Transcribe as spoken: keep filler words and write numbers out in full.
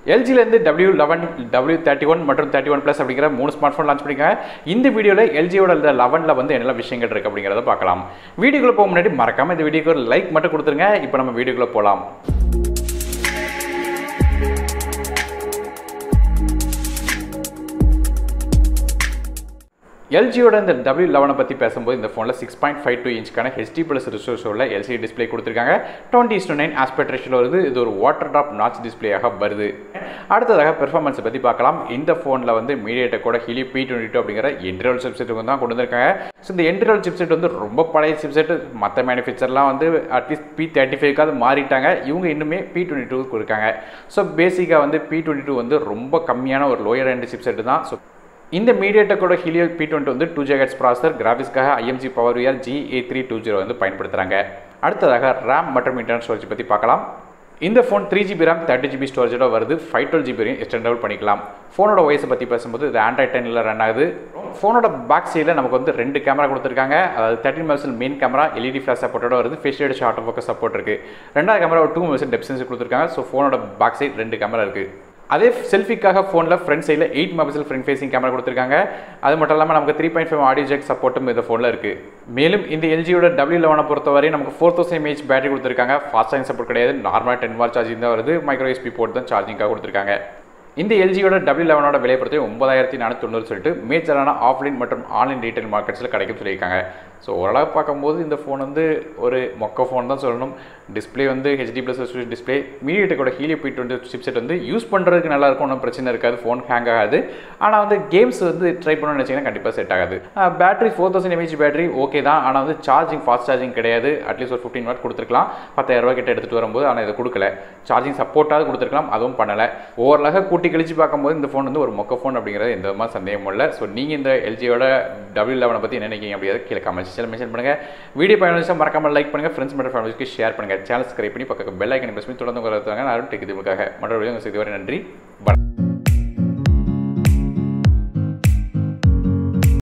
L G லேருந்து W eleven, W thirty-one மற்றும் thirty-one plus அப்படிங்கிற மூணு ஸ்மார்ட் ஃபோன் லான்ச் பண்ணிருக்காங்க. இந்த வீடியோவில் L G யோட eleven ல வந்து என்னெல்லாம் விஷயங்கள் இருக்கு அப்படிங்கிறத பார்க்கலாம். வீடியோக்குள்ள போக முன்னாடி மறக்காம இந்த வீடியோக்கு ஒரு லைக் மட்டும் கொடுத்துருங்க. இப்போ நம்ம வீடியோக்குள்ள போகலாம். L G யோட இந்த W eleven பத்தி பேசும்போது இந்த ஃபோன்ல six point five two இன்ச்க்கான H D plus ரெசல்யூஷன்ல L C D டிஸ்ப்ளே கொடுத்திருக்காங்க. twenty to nine ஆஸ்பெக்ட் ரேஷியோல வருது. இது ஒரு வாட்டர் டிராப் நாட்ச் டிஸ்ப்ளேயாக வருது. அடுத்ததாக பெர்ஃபார்மன்ஸ் பத்தி பார்க்கலாம். இந்த ஃபோன்ல வந்து மீடியாடெக்கோட Helio P twenty-two அப்படிங்கிற என்ட்ரி லெவல் சிப்செட் வந்து தான் கொண்டு வந்திருக்காங்க. ஸோ இந்த என்ட்ரி லெவல் சிப்செட் வந்து ரொம்ப பழைய சிப்செட். மற்ற மேனுஃபேக்சர்லாம் வந்து அட்லீஸ்ட் P thirty-five மாறிட்டாங்க. இவங்க இன்னுமே P twenty-two இருக்காங்க. ஸோ பேசிக்காக வந்து P twenty-two வந்து ரொம்ப கம்மியான ஒரு லோயர் எண்ட் சிப்செட் தான். ஸோ இந்த மீடியாடெக்கோட Helio P twenty வந்து two gigahertz ப்ராசஸர், கிராஃபிக்ஸ்க்காக I M G PowerVR G A three twenty வந்து பயன்படுத்துகிறாங்க. அடுத்ததாக ரேம் மற்றும் இன்டர்னல் ஸ்டோரேஜ் பற்றி பார்க்கலாம். இந்த phone three G B RAM thirty G B ஸ்டோரேஜோட வருது. five twelve G B வரையும் எக்ஸ்டெண்டபிள் பண்ணிக்கலாம். ஃபோனோட வயசை பற்றி பேசும்போது இது ஆண்ட்ராய்ட் டென்னில் ரன் ஆகுது. ஃபோனோட பேக் சைடில் நமக்கு வந்து ரெண்டு கேமரா கொடுத்துருக்காங்க. அதாவது thirteen megapixel main camera L E D flash சப்போர்ட்டோட வருது. ஃபேஷியல் ஷார்ட் ஃபோக்கஸ் சப்போர்ட் இருக்குது. ரெண்டாவது கேமரா ஒரு டூ மெகாபிக்சல் டெப்த் சென்சர் கொடுத்துருக்காங்க. ஸோ ஃபோனோட பேக் சைடு ரெண்டு கேமரா இருக்குது. அதே செல்ஃபிக்காக ஃபோனில் ஃப்ரண்ட் சைடில் eight megapixel front facing camera கொடுத்துருக்காங்க. அது மட்டும் இல்லாமல் நமக்கு three point five audio jack சப்போர்ட்டும் இந்த ஃபோனில் இருக்குது. மேலும் இந்த L G யோட W eleven பொறுத்தவரை நமக்கு ஃபோர் தௌசண்ட் எம்ஏஹெச் பேட்டரி கொடுத்துருக்காங்க. ஃபாஸ்ட் சார்ஜிங் சப்போர்ட் கிடையாது. நார்மலாக டென் வாட் சார்ஜிங் தான் வருது. மைக்ரோ எஸ்பி போர்ட் தான் சார்ஜிங்காக கொடுத்துருக்காங்க. இந்த L G யோட W eleven விலையை பொறுத்தவரை ஒன்பதாயிரத்தி நானூற்றி தொண்ணூறு சொல்லிட்டு மேஜரான ஆஃப்லைன் மற்றும் ஆன்லைன் ரீட்டைல் மார்க்கெட்ஸில் கிடைக்கும் சொல்லியிருக்காங்க. ஸோ ஓரளவு பார்க்கும்போது இந்த ஃபோன் வந்து ஒரு மொக்க ஃபோன் தான் சொல்லணும். டிஸ்பிளே வந்து H D plus டிஸ்பிளே. மீடியாடெக்கோட Helio P twenty சிப்செட் வந்து யூஸ் பண்ணுறதுக்கு நல்லா இருக்கும். ஒன்றும் பிரச்சனை இருக்காது. ஃபோன் ஹேங் ஆகாது. ஆனால் வந்து கேம்ஸ் வந்து ட்ரை பண்ணணும்னு நினச்சிங்கன்னா கண்டிப்பாக செட் ஆகாது. Battery four thousand mAh battery okay தான். ஆனால் வந்து சார்ஜிங் ஃபாஸ்ட் சார்ஜிங் கிடையாது. அட்லீஸ்ட் ஒரு ஃபிஃப்டின் வாட் கொடுத்துருக்கலாம் பத்தாயிரம் ரூபா கிட்ட எடுத்துகிட்டு வரும்போது. ஆனால் இதை கொடுக்கல. சார்ஜிங் சப்போர்ட்டாவது கொடுத்துருக்கலாம், அதுவும் பண்ணலை. ஓவரலாக கூட்டி கழிச்சு பார்க்கும்போது இந்த ஃபோன் வந்து ஒரு மொக்க ஃபோன் அப்படிங்கிறது எந்த விதமாக சந்தேகமும் இல்லை. ஸோ நீங்கள் இந்த L G யோட W eleven பற்றி என்ன நினைக்கிறீங்க அப்படிங்கிறத கீழே கமெண்ட் செக்ஷனில் மென்ஷன் பண்ணுங்கள். வீடியோ பயனுள்ள மறக்காம லைக் பண்ணுங்கள். ஃப்ரெண்ட்ஸ் மற்றும் ஃபேமிலிக்கு ஷேர் பண்ணுங்கள். சேனல் சப்ஸ்கிரைப் பண்ணி பக்கத்து பெல் ஐக்கனை பிரஸ் பண்ணி தொடர்ந்து வரதுக்காக நான் டெக் இதுக்காக மற்றொரு வீடியோ செய்து வரை நன்றி.